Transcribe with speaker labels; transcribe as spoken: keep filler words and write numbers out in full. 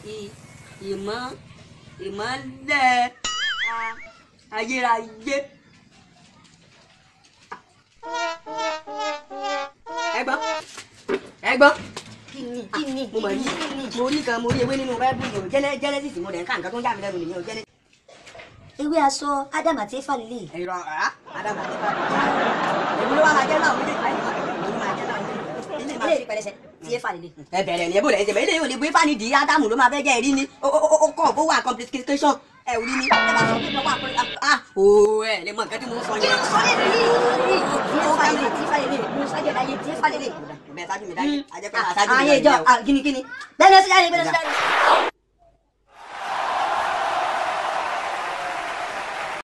Speaker 1: ìmọ̀ ìmọ̀lẹ̀ ayérayé. ẹ̀gbọ́n ẹ̀gbọ́n
Speaker 2: kíni kíni
Speaker 1: mo mọ̀ yìí mo rí kan mo rí ewé nínú báíbù yìí o Genesis mo dẹ̀ ń ká nǹkan tó ń yà mí lẹ́nu nìyẹn o Genesis.
Speaker 2: ewé aṣọ Ádámù àti Éfà lélẹ̀.
Speaker 1: ẹ̀rọ Ádámù àti Éfà èmi ló wà máa jẹ́ náà méjèèjì láì máa kẹ́kẹ́ mo máa jẹ́ náà ilé
Speaker 2: ilé ìrí pẹrẹsẹ tí Éfà lélẹ̀.
Speaker 1: ẹ bẹ̀rẹ̀ ni ẹ bò lẹ́yìn tẹ̀mẹ̀ ilé yóò lè gbé Éfà nídìí Ádámù ló máa fẹ́ jẹ́ ẹ̀rí ni ó kàn kó wà complication ẹ ò rí ni ẹ bá sọ pé lọ́wọ́ àpẹẹrẹ ah ooo ẹ lè mọ nǹkan tí mo ń sọ yẹn.
Speaker 2: sọ lè rí tí Éfà lélẹ̀ tí Éfà lélẹ̀ mo sáájú láyé tí Éfà lélẹ̀.
Speaker 1: bẹ́ẹ̀ sáájú mi dáyé ajẹ́pẹ́ àṣáájú mi
Speaker 2: ayé ìjọ gínígíní bẹ́ẹ̀ ni ó sì jáde bẹ́ẹ̀ ni ó sì jáde.